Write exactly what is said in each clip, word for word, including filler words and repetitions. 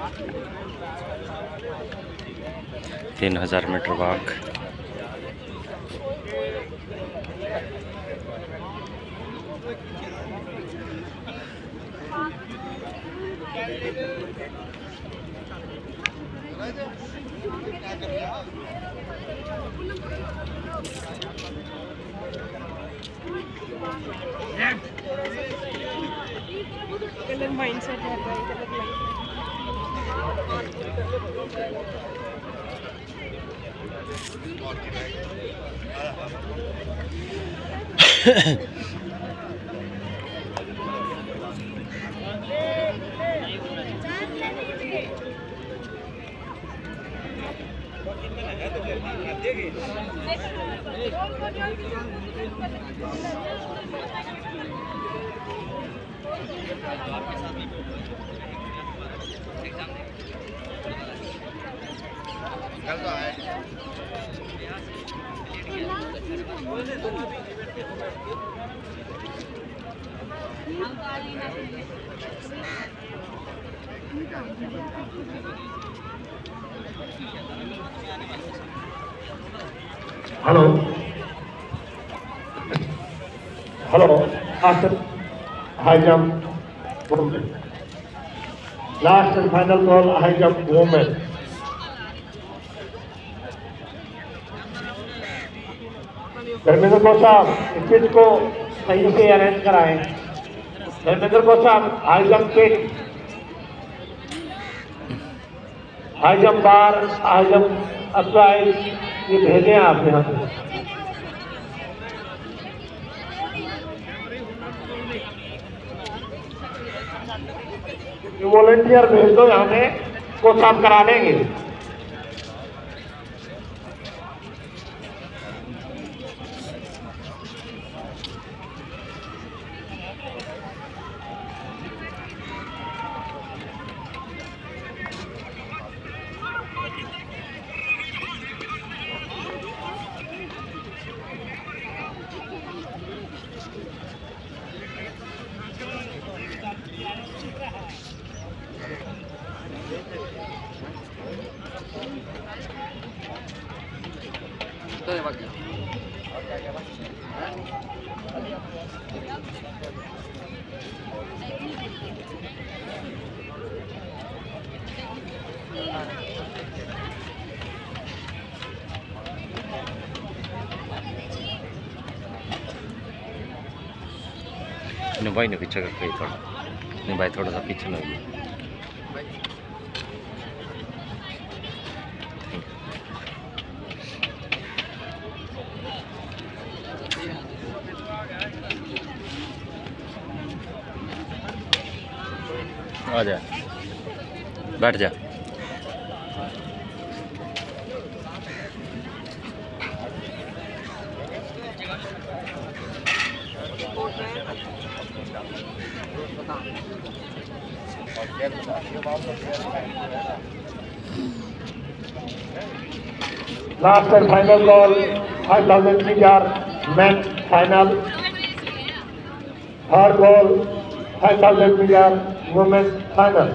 तीन हजार metre walk. Colour mindset है भाई, colour hello hello after high jump women, last and final call high jump women. Dharmendra को साहब इस पिच को सही से अरेंज कराएं। धर्मेंद्र को साहब high jump pitch, high jump bar, high jump apply ये भेजें आप यहाँ से। वॉलंटियर भेज दो, यहाँ पे को साफ करा देंगे। भाई ने पीछे कर गई थोड़ा, नहीं भाई थोड़ा सा पीछे लग गया। आ जा, बैठ जा। Last and final call, five thousand meters men final. Third call, five thousand meters women final.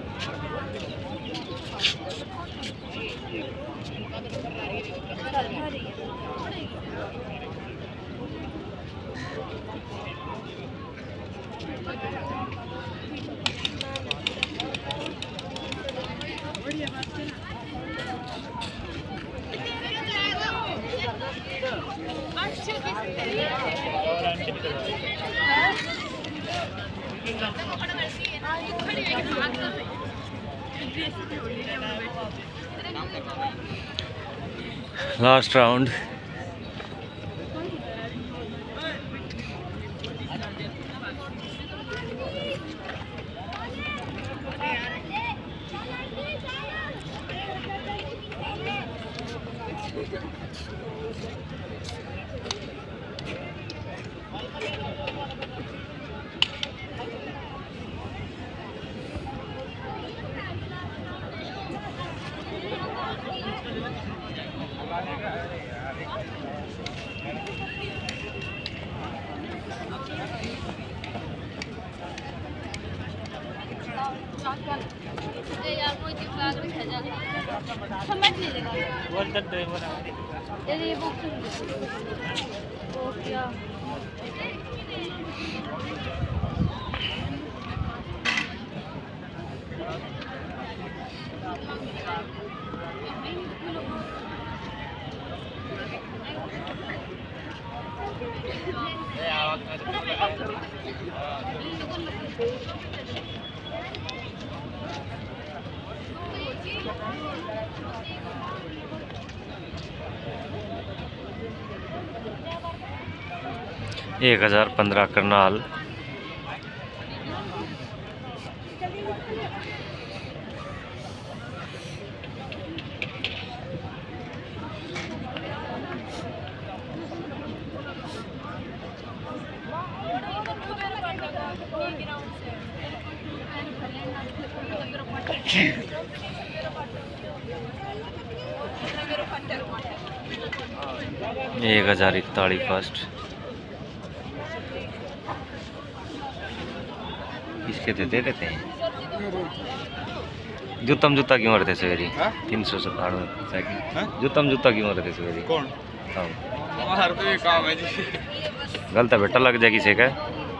Last round. यार समझ लीजिएगा बोलता ड्राइवर ये बुक तो क्या एक हजार पंद्रह करनाल। एक हजार इकतालीस फर्स्ट। किसके थे दे देते हैं। जूतम जूता क्यों रहते सवेरी तीन सौ सत्तानवे सेकंड। जूतम जूता क्यों रहते सवेरी कौन हर तो ये काम है जी। गलत है बेटा लग जाए किसी का।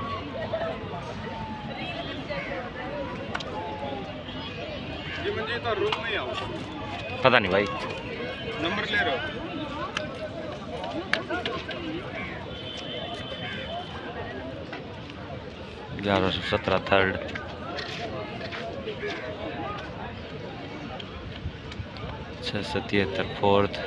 तो रूम नहीं आओ पता नहीं भाई नंबर ले रहे हो। ग्यारह सौ सत्रह थर्ड। छः सौ तिहत्तर फोर्थ।